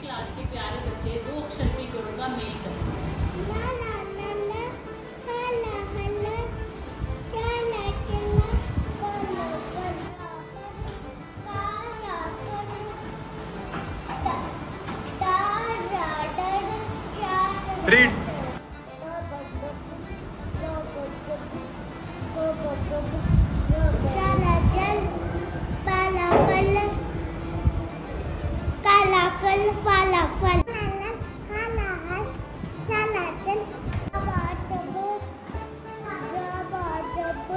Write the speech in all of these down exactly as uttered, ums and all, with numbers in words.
Class के प्यारे बच्चे दो अक्षर के गुणों का मेल करें। ला ला ला ला, हला हला, चला चला, बला बला, कारा करा, ता तारा डर चार। रीड। चला चल, पाला पल, काला कल, पाला फल। हाला हल, चला चल, जबा जब, जबा जब,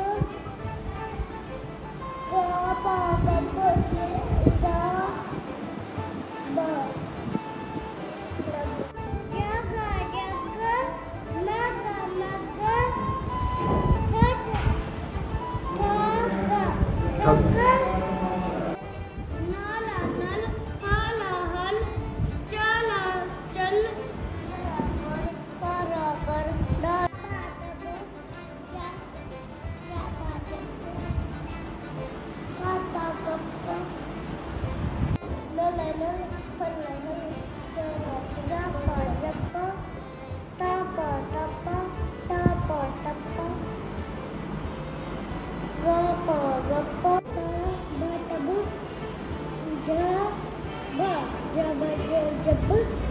गबा गब, गब, जग जग, मग मग, ठग ठग ठग। नाला नल, हाला हल, चला चल, बराबर डबा डब, जा जाबा जब, कापा कप, नल नल, हल हल, चला चला, पा जप, तापा तपा, टापा टपा, गपा गपा, तब तब, जब जब जब,